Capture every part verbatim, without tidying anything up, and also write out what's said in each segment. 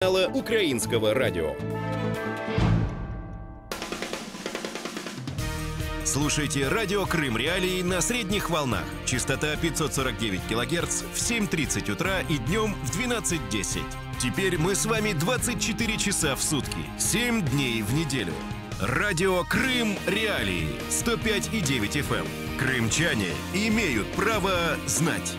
Украинского радио. Слушайте радио Крым Реалии на средних волнах. Частота пятьсот сорок девять килогерц в семь тридцать утра и днем в двенадцать десять. Теперь мы с вами двадцать четыре часа в сутки, семь дней в неделю. Радио Крым Реалии сто пять и девять эф эм. Крымчане имеют право знать.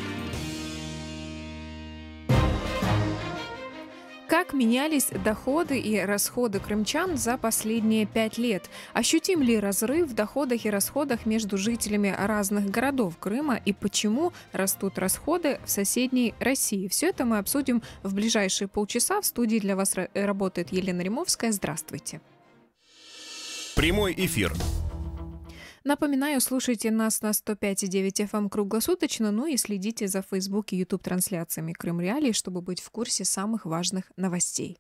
Как менялись доходы и расходы крымчан за последние пять лет? Ощутим ли разрыв в доходах и расходах между жителями разных городов Крыма и почему растут расходы в соседней России? Все это мы обсудим в ближайшие полчаса. В студии для вас работает Елена Римовская. Здравствуйте. Прямой эфир. Напоминаю, слушайте нас на сто пять и девять эф эм круглосуточно, ну и следите за Facebook и YouTube трансляциями Крым Реалии, чтобы быть в курсе самых важных новостей.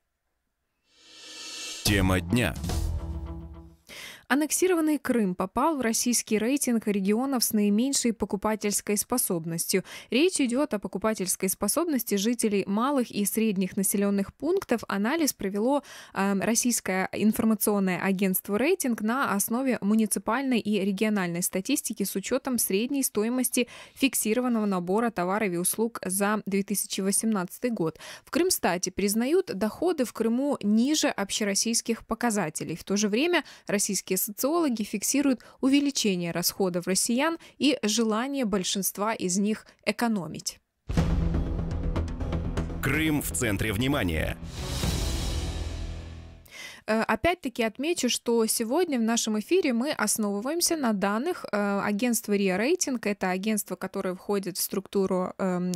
Тема дня. Аннексированный Крым попал в российский рейтинг регионов с наименьшей покупательской способностью. Речь идет о покупательской способности жителей малых и средних населенных пунктов. Анализ провело э, российское информационное агентство «Рейтинг» на основе муниципальной и региональной статистики с учетом средней стоимости фиксированного набора товаров и услуг за две тысячи восемнадцатый год. В Крымстате признают доходы в Крыму ниже общероссийских показателей. В то же время российские социологи фиксируют увеличение расходов россиян и желание большинства из них экономить. Крым в центре внимания. Опять-таки отмечу, что сегодня в нашем эфире мы основываемся на данных агентства РИА Рейтинг. Это агентство, которое входит в структуру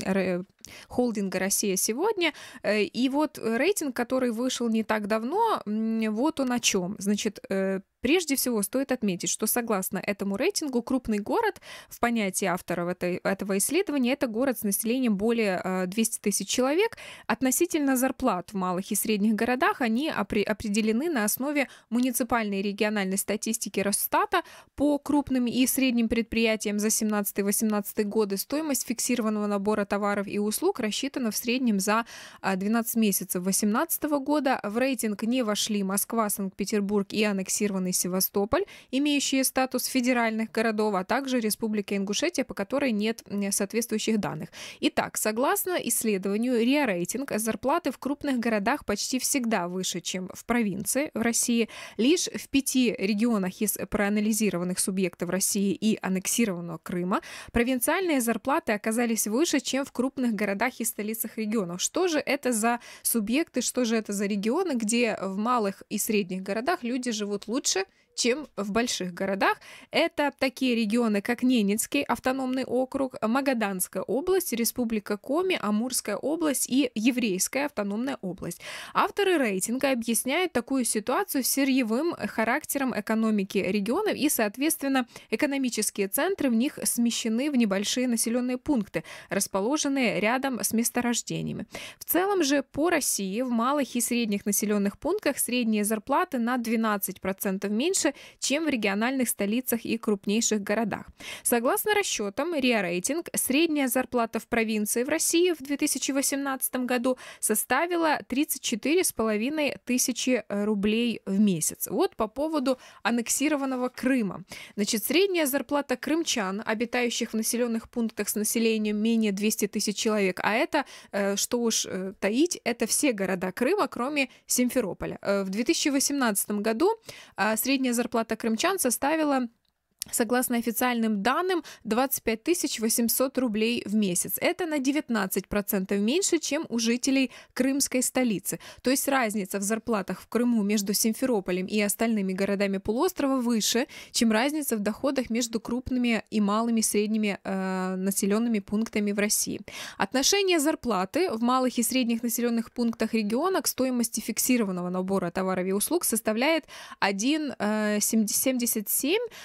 холдинга «Россия сегодня». И вот рейтинг, который вышел не так давно, вот он о чем. Значит, прежде всего стоит отметить, что согласно этому рейтингу крупный город в понятии авторов этой, этого исследования — это город с населением более двухсот тысяч человек. Относительно зарплат в малых и средних городах они определены на основе муниципальной и региональной статистики Росстата по крупным и средним предприятиям за семнадцатый-восемнадцатый годы. Стоимость фиксированного набора товаров и услуг рассчитана в среднем за двенадцать месяцев две тысячи восемнадцатого года. В рейтинг не вошли Москва, Санкт-Петербург и аннексированный Севастополь, имеющие статус федеральных городов, а также Республика Ингушетия, по которой нет соответствующих данных. Итак, согласно исследованию РИА Рейтинг, зарплаты в крупных городах почти всегда выше, чем в провинции в России. Лишь в пяти регионах из проанализированных субъектов России и аннексированного Крыма провинциальные зарплаты оказались выше, чем в крупных городах и столицах регионов. Что же это за субъекты, что же это за регионы, где в малых и средних городах люди живут лучше, чем в больших городах? Это такие регионы, как Ненецкий автономный округ, Магаданская область, Республика Коми, Амурская область и Еврейская автономная область. Авторы рейтинга объясняют такую ситуацию сырьевым характером экономики регионов и, соответственно, экономические центры в них смещены в небольшие населенные пункты, расположенные рядом с месторождениями. В целом же по России в малых и средних населенных пунктах средние зарплаты на двенадцать процентов меньше, чем в региональных столицах и крупнейших городах. Согласно расчетам РИА Рейтинг, средняя зарплата в провинции в России в две тысячи восемнадцатом году составила тридцать четыре с половиной тысячи рублей в месяц. Вот по поводу аннексированного Крыма. Значит, средняя зарплата крымчан, обитающих в населенных пунктах с населением менее двухсот тысяч человек, а это, что уж таить, это все города Крыма, кроме Симферополя. В две тысячи восемнадцатом году средняя зарплата крымчан составила, согласно официальным данным, двадцать пять тысяч восемьсот рублей в месяц. Это на девятнадцать процентов меньше, чем у жителей крымской столицы. То есть разница в зарплатах в Крыму между Симферополем и остальными городами полуострова выше, чем разница в доходах между крупными и малыми средними э, населенными пунктами в России. Отношение зарплаты в малых и средних населенных пунктах региона к стоимости фиксированного набора товаров и услуг составляет один целых семьдесят семь сотых. По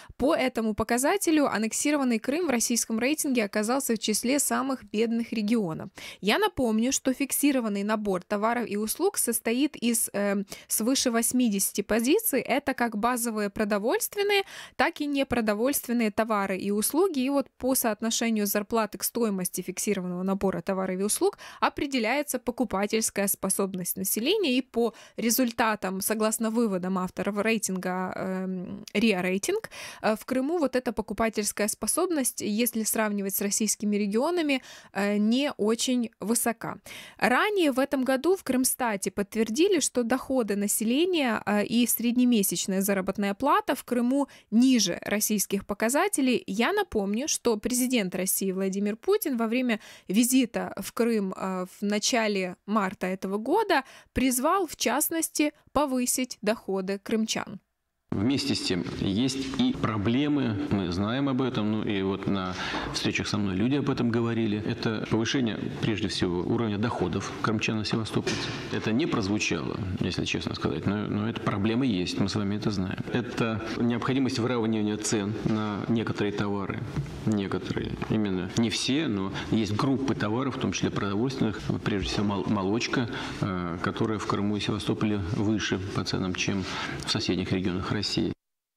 этому показателю аннексированный Крым в российском рейтинге оказался в числе самых бедных регионов. Я напомню, что фиксированный набор товаров и услуг состоит из э, свыше восьмидесяти позиций. Это как базовые продовольственные, так и непродовольственные товары и услуги. И вот по соотношению зарплаты к стоимости фиксированного набора товаров и услуг определяется покупательская способность населения. И по результатам, согласно выводам авторов рейтинга э, риа Рейтинг, э, в Крыму вот эта покупательская способность, если сравнивать с российскими регионами, э, не очень высока. Ранее в этом году в Крымстате подтвердили, что доходы населения э, и среднемесячная заработная плата в Крыму ниже российских показателей. Я напомню, что президент России Владимир Путин во время визита в Крым э, в начале марта этого года призвал, в частности, повысить доходы крымчан. Вместе с тем есть и проблемы, мы знаем об этом, ну и вот на встречах со мной люди об этом говорили. Это повышение, прежде всего, уровня доходов крымчан и севастопольцев. Это не прозвучало, если честно сказать, но, но это проблемы есть, мы с вами это знаем. Это необходимость выравнивания цен на некоторые товары, некоторые, именно не все, но есть группы товаров, в том числе продовольственных, прежде всего молочка, которая в Крыму и Севастополе выше по ценам, чем в соседних регионах России. России.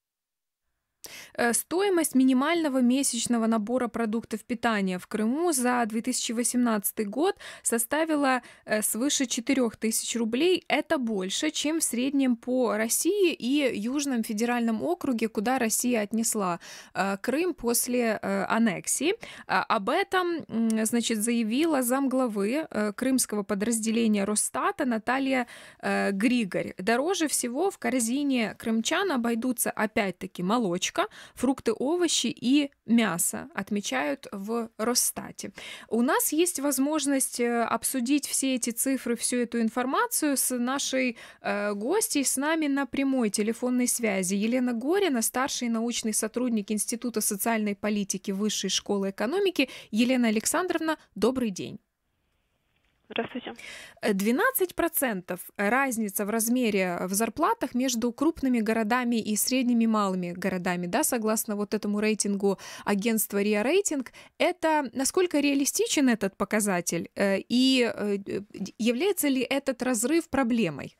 Стоимость минимального месячного набора продуктов питания в Крыму за две тысячи восемнадцатый год составила свыше четырёх тысяч рублей. Это больше, чем в среднем по России и Южном федеральном округе, куда Россия отнесла Крым после аннексии. Об этом, значит, заявила замглавы крымского подразделения Росстата Наталья Григорь. Дороже всего в корзине крымчан обойдутся опять-таки молочка, фрукты, овощи и мясо, отмечают в Росстате. У нас есть возможность обсудить все эти цифры, всю эту информацию с нашей э, гостьей, с нами на прямой телефонной связи. Елена Горина, старший научный сотрудник Института социальной политики Высшей школы экономики. Елена Александровна, добрый день. Здравствуйте. двенадцать процентов разница в размере в зарплатах между крупными городами и средними малыми городами, да, согласно вот этому рейтингу агентства риа Рейтинг. Это насколько реалистичен этот показатель и является ли этот разрыв проблемой?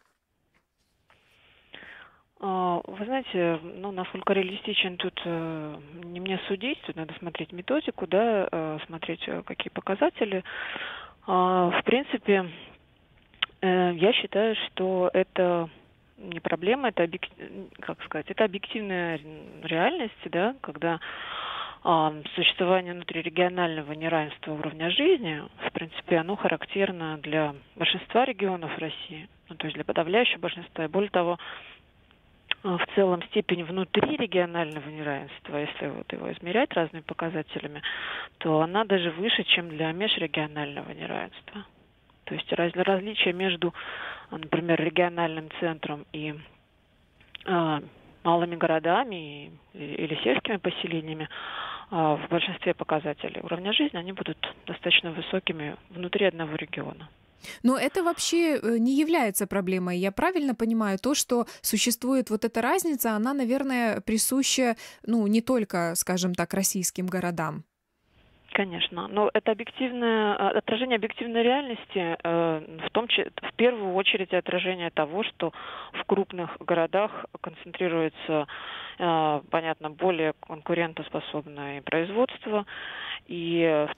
Вы знаете, ну, насколько реалистичен тут не мне судить, тут надо смотреть методику, да, смотреть, какие показатели. В принципе, я считаю, что это не проблема, это объек... как сказать, это объективная реальность, да, когда существование внутрирегионального неравенства уровня жизни, в принципе, оно характерно для большинства регионов России, ну, то есть для подавляющего большинства. И более того, в целом степень внутрирегионального неравенства, если вот его измерять разными показателями, то она даже выше, чем для межрегионального неравенства. То есть раз, различия между, например, региональным центром и э, малыми городами и, или сельскими поселениями э, в большинстве показателей уровня жизни, они будут достаточно высокими внутри одного региона. Но это вообще не является проблемой. Я правильно понимаю, то, что существует вот эта разница, она, наверное, присуща, ну, не только, скажем так, российским городам. Конечно, но это объективное отражение объективной реальности, в том числе, в первую очередь отражение того, что в крупных городах концентрируется, понятно, более конкурентоспособное производство и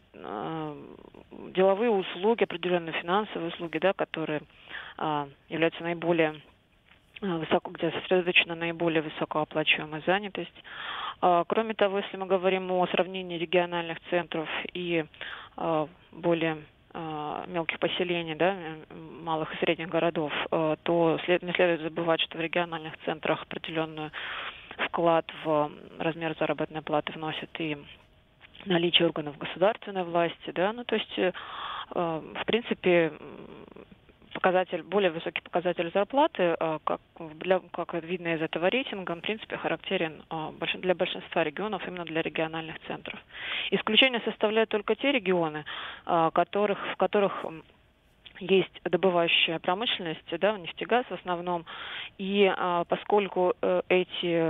деловые услуги, определенные финансовые услуги, да, которые являются наиболее высоко, где сосредоточена наиболее высокооплачиваемая занятость. Кроме того, если мы говорим о сравнении региональных центров и более мелких поселений, да, малых и средних городов, то след, не следует забывать, что в региональных центрах определенный вклад в размер заработной платы вносит и наличие органов государственной власти, да, ну то есть, в принципе, показатель, более высокий показатель зарплаты, как, для, как видно из этого рейтинга, он, в принципе, характерен для большинства регионов, именно для региональных центров. Исключение составляют только те регионы, которых, в которых есть добывающая промышленность, да, нефтегаз в основном, и поскольку эти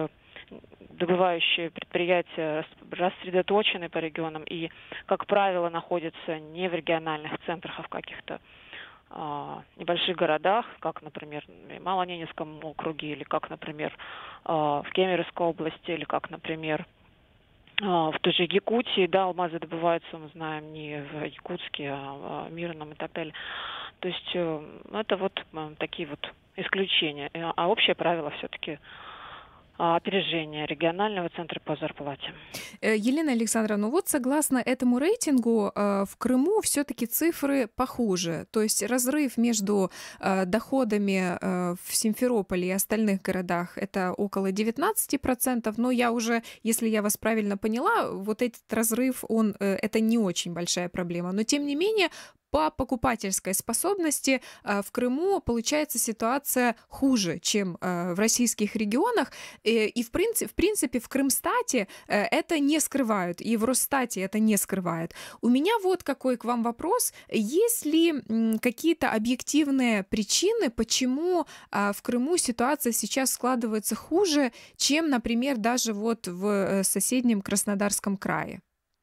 добывающие предприятия рассредоточены по регионам и, как правило, находятся не в региональных центрах, а в каких-то а, небольших городах, как, например, в Малоленинском округе, или как, например, а, в Кемеровской области, или как, например, а, в той же Якутии, да, алмазы добываются, мы знаем, не в Якутске, а в Мирном и так далее. То есть это вот такие вот исключения. А общее правило все-таки опережение регионального центра по зарплате. Елена Александровна, ну вот согласно этому рейтингу в Крыму все-таки цифры похуже. То есть разрыв между доходами в Симферополе и остальных городах это около девятнадцать процентов. Но я уже, если я вас правильно поняла, вот этот разрыв, он, это не очень большая проблема. Но тем не менее, по покупательской способности в Крыму получается ситуация хуже, чем в российских регионах. И в принципе, в принципе в Крымстате это не скрывают, и в Росстате это не скрывают. У меня вот какой к вам вопрос. Есть ли какие-то объективные причины, почему в Крыму ситуация сейчас складывается хуже, чем, например, даже вот в соседнем Краснодарском крае?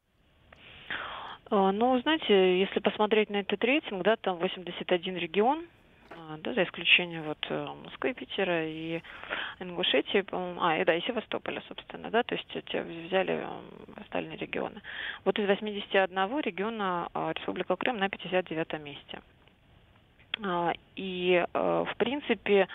Ну, знаете, если посмотреть на этот рейтинг, да, там восемьдесят один регион, да, за исключением вот Москвы, Питера и Ингушетии, а, и да, и Севастополя, собственно, да, то есть эти взяли остальные регионы. Вот из восьмидесяти одного региона Республика Крым на пятьдесят девятом месте. И, в принципе,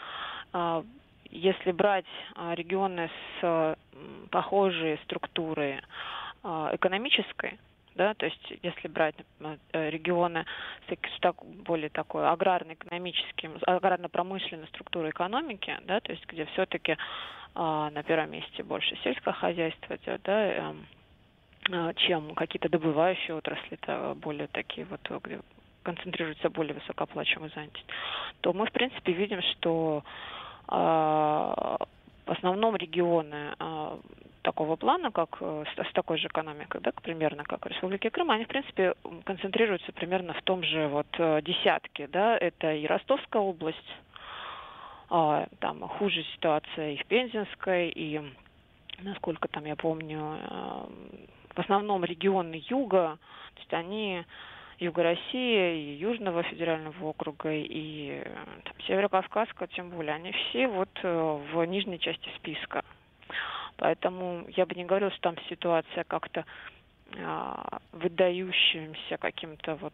если брать регионы с похожей структурой экономической, да, то есть если брать регионы с более такой аграрно-экономическим, аграрно-промышленной структурой экономики, да, то есть где все-таки а, на первом месте больше сельское хозяйство, да, а, чем какие-то добывающие отрасли, это более такие вот, где концентрируется более высокооплачиваемая занятость, то мы, в принципе, видим, что а, в основном регионы а, такого плана, как с, с такой же экономикой, да, примерно как в Республике Крым, они, в принципе, концентрируются примерно в том же вот десятке, да, это и Ростовская область, а, там хуже ситуация и в Пензенской, и, насколько там я помню, в основном регионы юга, то есть они Юга России, и Южного федерального округа, и там, Северокавказского, тем более, они все вот в нижней части списка. Поэтому я бы не говорила, что там ситуация как-то а, выдающимся каким-то вот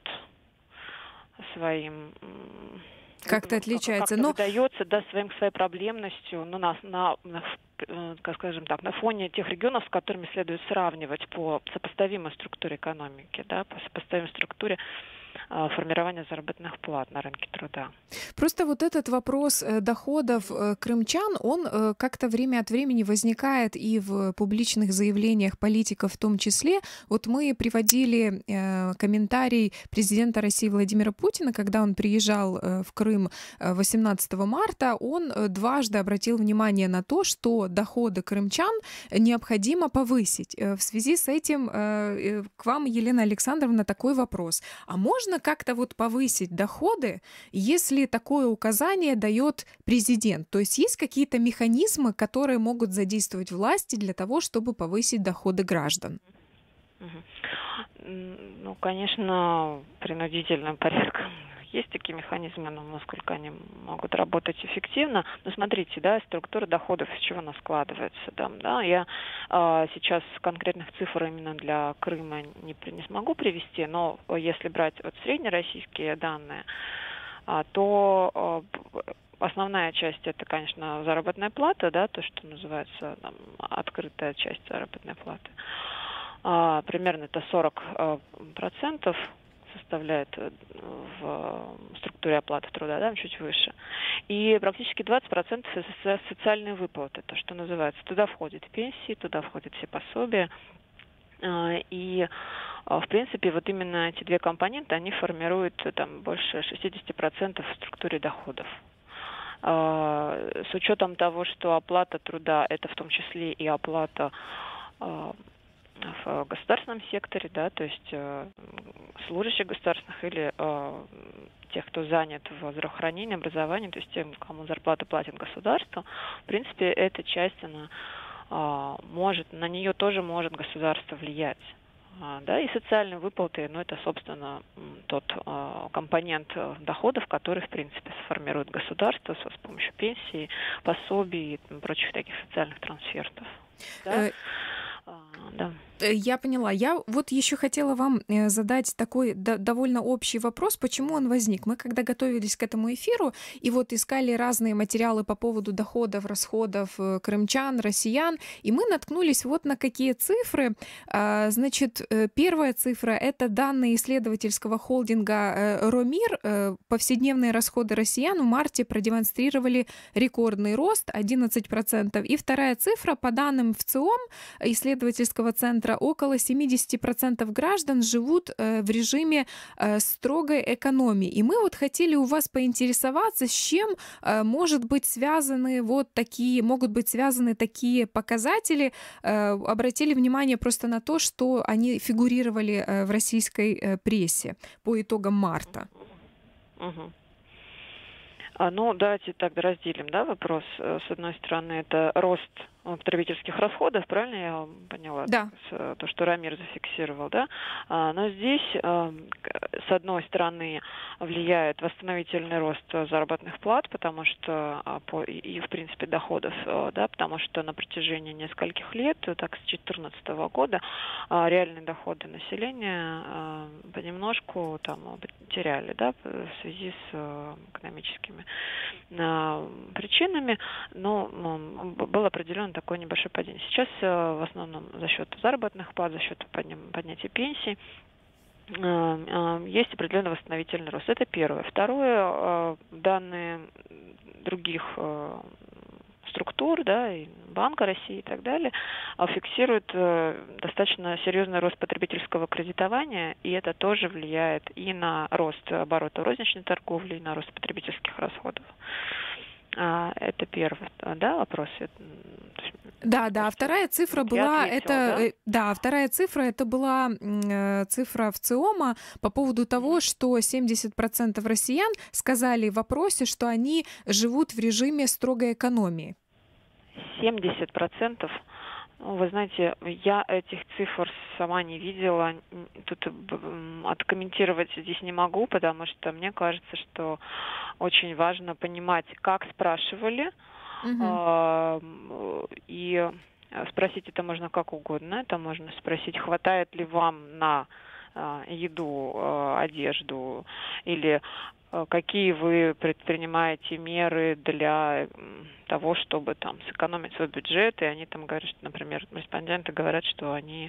своим... Как-то отличается. Как-то Но... выдается, да, своим, своей проблемностью, ну, на, на, на, как скажем так, на фоне тех регионов, с которыми следует сравнивать по сопоставимой структуре экономики, да, по сопоставимой структуре формирования заработных плат на рынке труда. Просто вот этот вопрос доходов крымчан, он как-то время от времени возникает и в публичных заявлениях политиков в том числе. Вот мы приводили комментарий президента России Владимира Путина, когда он приезжал в Крым восемнадцатого марта, он дважды обратил внимание на то, что доходы крымчан необходимо повысить. В связи с этим к вам, Елена Александровна, такой вопрос. А можно Можно как-то вот повысить доходы, если такое указание дает президент? То есть есть какие-то механизмы, которые могут задействовать власти для того, чтобы повысить доходы граждан? Ну, конечно, принудительным порядком есть такие механизмы, но насколько они могут работать эффективно. Но смотрите, да, структура доходов из чего она складывается. Да, да, я э, сейчас конкретных цифр именно для Крыма не, не смогу привести, но если брать вот среднероссийские данные, э, то э, основная часть это, конечно, заработная плата, да, то, что называется там, открытая часть заработной платы. Э, примерно это сорок процентов составляет в структуре оплаты труда, да, чуть выше. И практически двадцать процентов это социальные выплаты, то, что называется. Туда входят пенсии, туда входят все пособия. И, в принципе, вот именно эти две компоненты, они формируют там больше шестьдесят процентов в структуре доходов. С учетом того, что оплата труда, это в том числе и оплата в государственном секторе, да, то есть э, служащих государственных или э, тех, кто занят в здравоохранении, образовании, то есть тем, кому зарплату платит государство, в принципе, эта часть, она может, на нее тоже может государство влиять. Да, и социальные выплаты, ну, это, собственно, тот э, компонент доходов, который, в принципе, сформирует государство с помощью пенсий, пособий и прочих таких социальных трансфертов. Да? А, да. Я поняла. Я вот еще хотела вам задать такой до- довольно общий вопрос, почему он возник. Мы когда готовились к этому эфиру и вот искали разные материалы по поводу доходов, расходов крымчан, россиян, и мы наткнулись вот на какие цифры. А, значит, первая цифра — это данные исследовательского холдинга Ромир. Повседневные расходы россиян в марте продемонстрировали рекордный рост одиннадцать процентов. И вторая цифра, по данным ВЦИОМ, исследовательского центра, около семьдесят процентов граждан живут э, в режиме э, строгой экономии. И мы вот хотели у вас поинтересоваться, с чем э, может быть связаны вот такие, могут быть связаны такие показатели. Э, обратили внимание просто на то, что они фигурировали э, в российской э, прессе по итогам марта. Угу. А, ну, давайте тогда разделим, да, вопрос. С одной стороны, это рост потребительских расходов, правильно я поняла? Да. То, что Ромир зафиксировал, да? Но здесь, с одной стороны, влияет восстановительный рост заработных плат, потому что, и, в принципе, доходов, да, потому что на протяжении нескольких лет, так с две тысячи четырнадцатого года, реальные доходы населения понемножку там теряли, да, в связи с экономическими причинами, но был определен такое небольшое падение. Сейчас в основном за счет заработных плат, за счет поднятия пенсий есть определенный восстановительный рост. Это первое. Второе, данные других структур, да, и Банка России и так далее, фиксируют достаточно серьезный рост потребительского кредитования, и это тоже влияет и на рост оборота розничной торговли, и на рост потребительских расходов. Это первый, да, вопрос. Да, да, вторая цифра была, ответила, это, да? да, вторая цифра, это была э, цифра ВЦИОМа по поводу того, что семьдесят процентов россиян сказали в вопросе, что они живут в режиме строгой экономии. семьдесят процентов? Вы знаете, я этих цифр сама не видела, тут откомментировать здесь не могу, потому что мне кажется, что очень важно понимать, как спрашивали, угу. И спросить это можно как угодно. Это можно спросить, хватает ли вам на еду, одежду, или какие вы предпринимаете меры для того, чтобы там сэкономить свой бюджет, и они там говорят, что, например, респонденты говорят, что они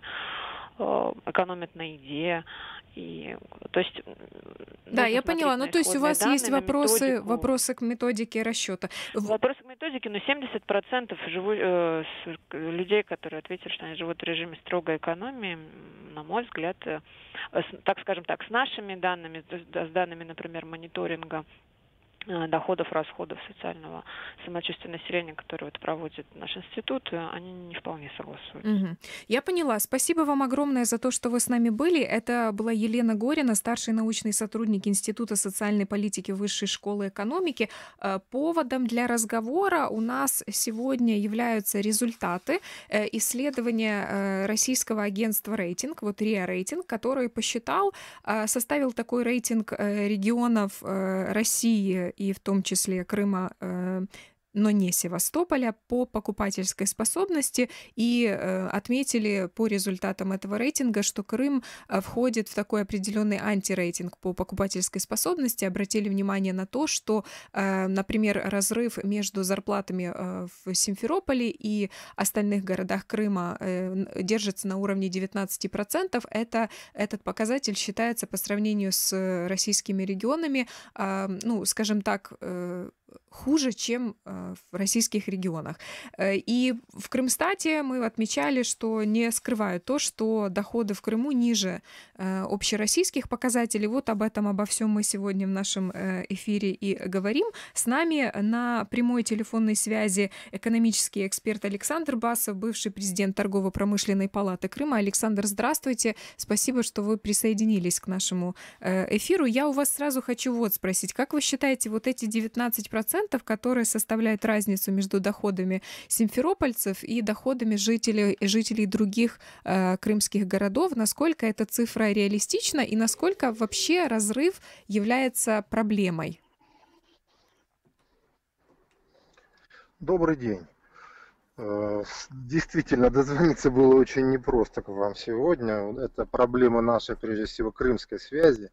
экономят на еде. И, то есть, да, я поняла. Ну, то есть у вас есть вопросы, вопросы к методике расчета. Вопросы к методике, но семьдесят процентов живу, э, людей, которые ответили, что они живут в режиме строгой экономии, на мой взгляд, э, с, так скажем так, с нашими данными, с данными, например, мониторинга доходов, расходов социального самочувствия населения, которые вот проводит наш институт, они не вполне согласуют. Угу. Я поняла. Спасибо вам огромное за то, что вы с нами были. Это была Елена Горина, старший научный сотрудник Института социальной политики Высшей школы экономики. Поводом для разговора у нас сегодня являются результаты исследования российского агентства «Рейтинг», вот РИА Рейтинг, который посчитал, составил такой рейтинг регионов России и в том числе Крыма, э, но не Севастополя, по покупательской способности, и э, отметили по результатам этого рейтинга, что Крым э, входит в такой определенный антирейтинг по покупательской способности. Обратили внимание на то, что, э, например, разрыв между зарплатами э, в Симферополе и остальных городах Крыма э, держится на уровне девятнадцать процентов. Это, этот показатель считается по сравнению с российскими регионами, э, ну, скажем так, э, хуже, чем э, в российских регионах. Э, и в Крымстате мы отмечали, что не скрывают то, что доходы в Крыму ниже э, общероссийских показателей. Вот об этом, обо всем мы сегодня в нашем э, эфире и говорим. С нами на прямой телефонной связи экономический эксперт Александр Басов, бывший президент Торгово-промышленной палаты Крыма. Александр, здравствуйте. Спасибо, что вы присоединились к нашему э, эфиру. Я у вас сразу хочу вот спросить, как вы считаете, вот эти девятнадцать процентов процентов, которые составляют разницу между доходами симферопольцев и доходами жителей, жителей других э, крымских городов. Насколько эта цифра реалистична и насколько вообще разрыв является проблемой? Добрый день. Действительно, дозвониться было очень непросто к вам сегодня. Это проблема нашей, прежде всего, крымской связи.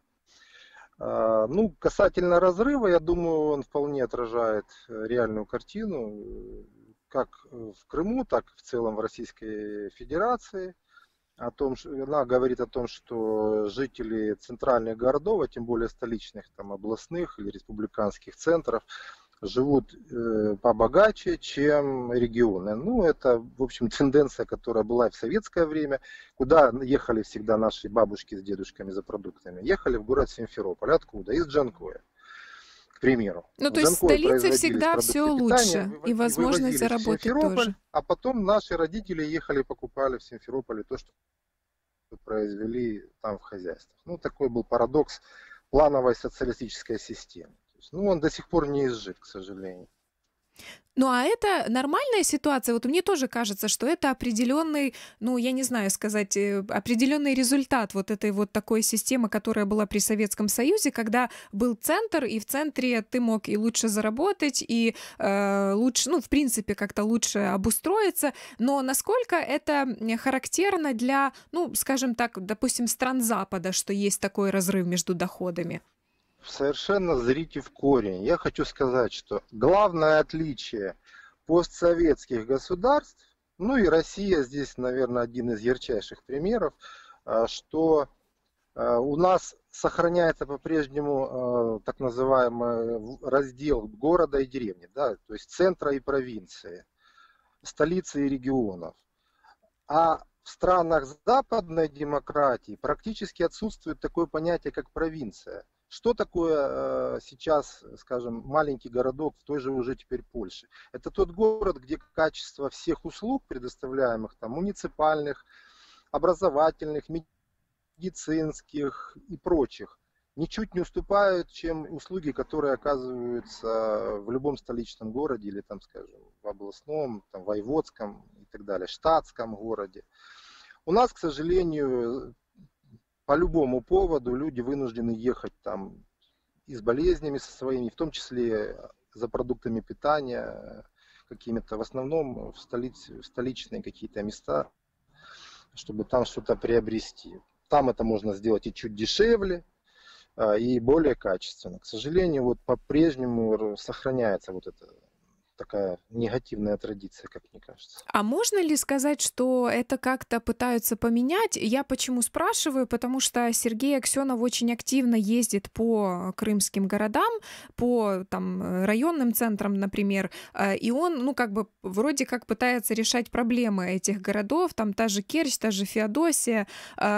Ну, касательно разрыва, я думаю, он вполне отражает реальную картину, как в Крыму, так и в целом в Российской Федерации. О том, что, она говорит о том, что жители центральных городов, а тем более столичных, там, областных или республиканских центров, живут э, побогаче, чем регионы. Ну, это, в общем, тенденция, которая была и в советское время, куда ехали всегда наши бабушки с дедушками за продуктами. Ехали в город Симферополь. Откуда? Из Джанкоя, к примеру. Ну, то есть в столице всегда все лучше, и возможность заработать тоже. А потом наши родители ехали, покупали в Симферополе то, что произвели там в хозяйствах. Ну, такой был парадокс плановой социалистической системы. Ну, он до сих пор не изжит, к сожалению. Ну, а это нормальная ситуация? Вот мне тоже кажется, что это определенный, ну, я не знаю сказать, определенный результат вот этой вот такой системы, которая была при Советском Союзе, когда был центр, и в центре ты мог и лучше заработать, и э, лучше, ну, в принципе, как-то лучше обустроиться. Но насколько это характерно для, ну, скажем так, допустим, стран Запада, что есть такой разрыв между доходами? Совершенно зрите в корень. Я хочу сказать, что главное отличие постсоветских государств, ну и Россия здесь, наверное, один из ярчайших примеров, что у нас сохраняется по-прежнему так называемый раздел города и деревни, да, то есть центра и провинции, столицы и регионов. А в странах западной демократии практически отсутствует такое понятие, как провинция. Что такое сейчас, скажем, маленький городок в той же уже теперь Польше? Это тот город, где качество всех услуг, предоставляемых там, муниципальных, образовательных, медицинских и прочих, ничуть не уступают, чем услуги, которые оказываются в любом столичном городе или, там, скажем, в областном, там, воеводском и так далее, штатском городе. У нас, к сожалению, по любому поводу люди вынуждены ехать там и с болезнями со своими, в том числе за продуктами питания, какими-то в основном в, столиц, в столичные какие-то места, чтобы там что-то приобрести. Там это можно сделать и чуть дешевле, и более качественно. К сожалению, вот по-прежнему сохраняется вот эта такая негативная традиция, как мне кажется. А можно ли сказать, что это как-то пытаются поменять? Я почему спрашиваю? Потому что Сергей Аксенов очень активно ездит по крымским городам, по там, районным центрам, например, и он, ну, как бы, вроде как пытается решать проблемы этих городов, там та же Керчь, та же Феодосия.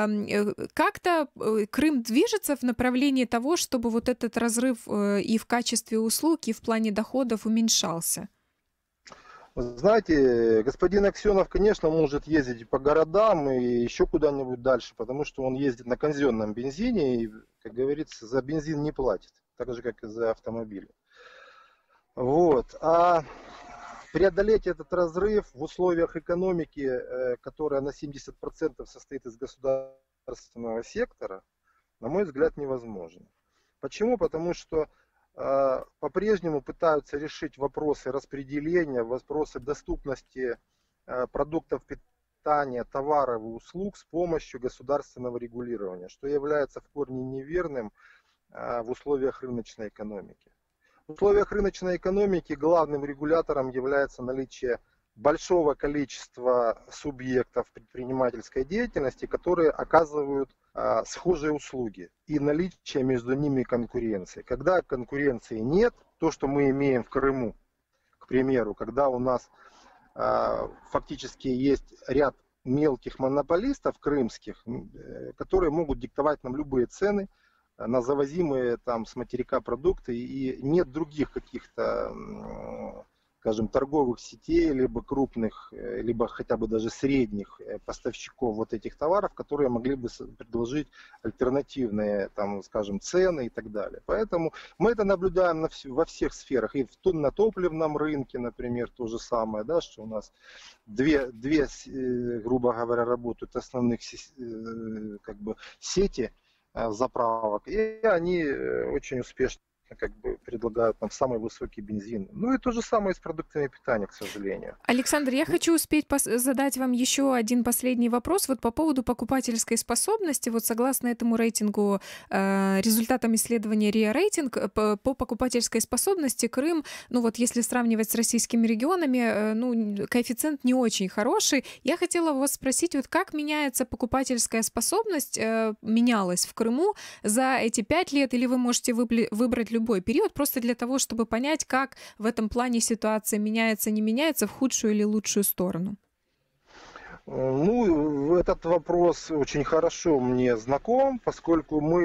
Как-то Крым движется в направлении того, чтобы вот этот разрыв и в качестве услуг, и в плане доходов уменьшался? Знаете, господин Аксенов, конечно, может ездить по городам и еще куда-нибудь дальше, потому что он ездит на казенном бензине и, как говорится, за бензин не платит, так же, как и за автомобили. Вот. А преодолеть этот разрыв в условиях экономики, которая на семьдесят процентов состоит из государственного сектора, на мой взгляд, невозможно. Почему? Потому что по-прежнему пытаются решить вопросы распределения, вопросы доступности продуктов питания, товаров и услуг с помощью государственного регулирования, что является в корне неверным в условиях рыночной экономики. В условиях рыночной экономики главным регулятором является наличие большого количества субъектов предпринимательской деятельности, которые оказывают а, схожие услуги и наличие между ними конкуренции. Когда конкуренции нет, то, что мы имеем в Крыму, к примеру, когда у нас а, фактически есть ряд мелких монополистов крымских, которые могут диктовать нам любые цены на завозимые там с материка продукты, и нет других каких-то скажем, торговых сетей, либо крупных, либо хотя бы даже средних поставщиков вот этих товаров, которые могли бы предложить альтернативные, там, скажем, цены и так далее. Поэтому мы это наблюдаем на вс- во всех сферах. И в, на топливном рынке, например, то же самое, да, что у нас две, две, грубо говоря, работают основных как бы, сети заправок, и они очень успешно как бы предлагают нам самый высокий бензин. Ну и то же самое с продуктами питания, к сожалению. Александр, я хочу успеть пос- задать вам еще один последний вопрос вот по поводу покупательской способности. Вот согласно этому рейтингу, э, результатам исследования риа Рейтинг, по, по покупательской способности Крым, ну вот если сравнивать с российскими регионами, э, ну коэффициент не очень хороший. Я хотела вас спросить, вот как меняется покупательская способность, э, менялась в Крыму за эти пять лет, или вы можете выбли- выбрать любой период, просто для того, чтобы понять, как в этом плане ситуация меняется, не меняется, в худшую или лучшую сторону? Ну, этот вопрос очень хорошо мне знаком, поскольку мы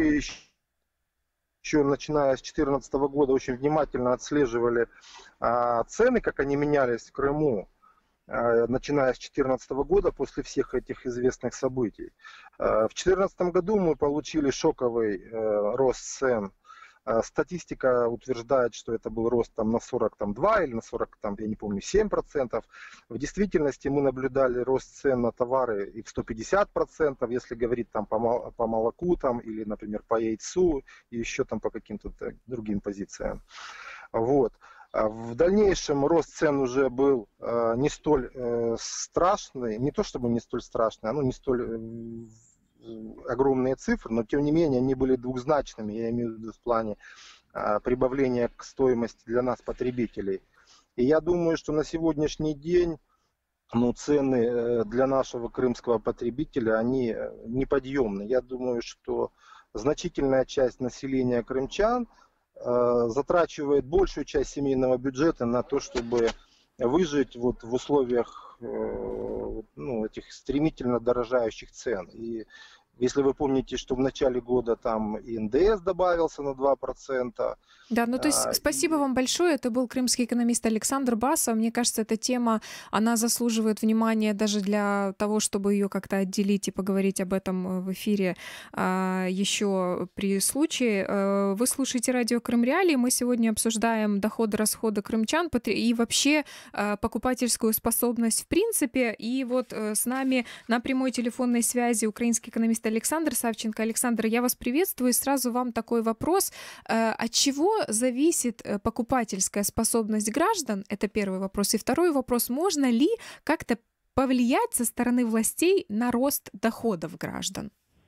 еще начиная с две тысячи четырнадцатого года очень внимательно отслеживали а, цены, как они менялись в Крыму, а, начиная с две тысячи четырнадцатого года, после всех этих известных событий. А, в две тысячи четырнадцатом году мы получили шоковый а, рост цен. Статистика утверждает, что это был рост там, на сорок два или на сорок, там, я не помню, семь процентов. В действительности мы наблюдали рост цен на товары и в сто пятьдесят процентов, если говорить там, по, по молоку там, или, например, по яйцу и еще там, по каким-то другим позициям. Вот. В дальнейшем рост цен уже был э, не столь э, страшный, не то чтобы не столь страшный, а ну, не столь... Э, огромные цифры, но тем не менее они были двухзначными, я имею в виду в плане а, прибавления к стоимости для нас, потребителей. И я думаю, что на сегодняшний день ну, цены для нашего крымского потребителя, они неподъемны. Я думаю, что значительная часть населения крымчан а, затрачивает большую часть семейного бюджета на то, чтобы выжить вот в условиях ну, этих стремительно дорожающих цен. И если вы помните, что в начале года там и эн дэ эс добавился на два процента. Да, ну то есть а, спасибо и... вам большое. Это был крымский экономист Александр Басов. Мне кажется, эта тема, она заслуживает внимания даже для того, чтобы ее как-то отделить и поговорить об этом в эфире а, еще при случае. Вы слушаете радио Крым Реалии. Мы сегодня обсуждаем доходы, расходы крымчан и вообще покупательскую способность в принципе. И вот с нами на прямой телефонной связи украинский экономист Александр Савченко. Александр, я вас приветствую. И сразу вам такой вопрос. От чего зависит покупательская способность граждан? Это первый вопрос. И второй вопрос. Можно ли как-то повлиять со стороны властей на рост доходов граждан?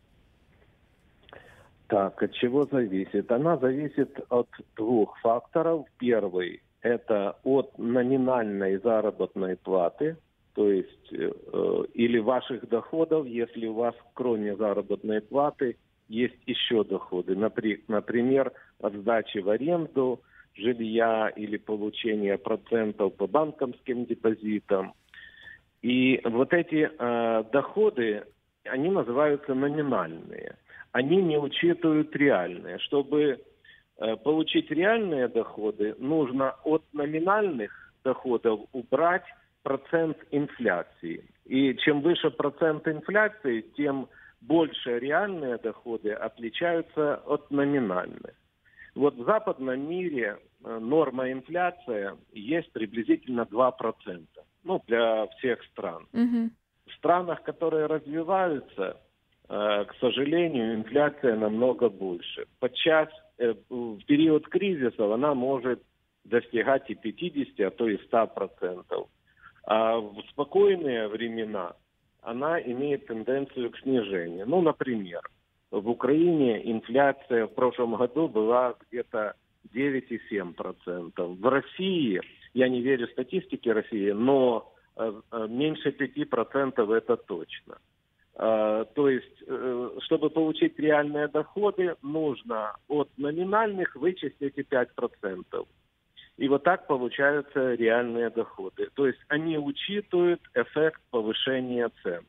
Так, от чего зависит? Она зависит от двух факторов. Первый – это от номинальной заработной платы, то есть э, или ваших доходов, если у вас кроме заработной платы есть еще доходы, например, от сдачи в аренду жилья или получения процентов по банковским депозитам. И вот эти э, доходы, они называются номинальные. Они не учитывают реальные. Чтобы э, получить реальные доходы, нужно от номинальных доходов убрать процент инфляции. И чем выше процент инфляции, тем больше реальные доходы отличаются от номинальных. Вот в западном мире норма инфляции есть приблизительно два процента. Ну, для всех стран. Mm-hmm. В странах, которые развиваются, к сожалению, инфляция намного больше. Подчас в период кризисов она может достигать и пятьдесят, а то и сто процентов. А в спокойные времена она имеет тенденцию к снижению. Ну, например, в Украине инфляция в прошлом году была где-то девять и семь десятых процента. В России, я не верю статистике России, но меньше пяти процентов это точно. То есть, чтобы получить реальные доходы, нужно от номинальных вычесть эти пять процентов. И вот так получаются реальные доходы. То есть они учитывают эффект повышения цен.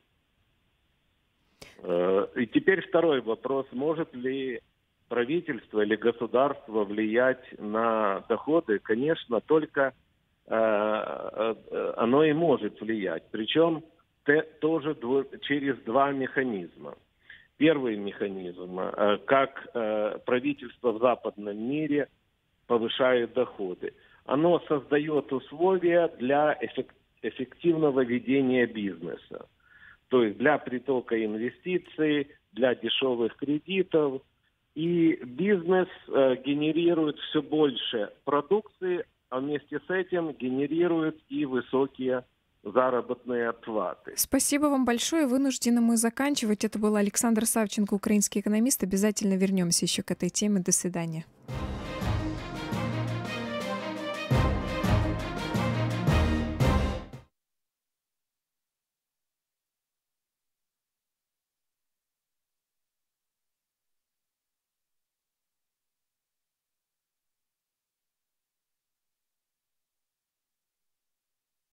И теперь второй вопрос. Может ли правительство или государство влиять на доходы? Конечно, только оно и может влиять. Причем тоже через два механизма. Первый механизм, как правительство в западном мире повышает доходы. Оно создает условия для эффективного ведения бизнеса. То есть для притока инвестиций, для дешевых кредитов. И бизнес генерирует все больше продукции, а вместе с этим генерирует и высокие заработные платы. Спасибо вам большое. Вынуждены мы заканчивать. Это был Александр Савченко, украинский экономист. Обязательно вернемся еще к этой теме. До свидания.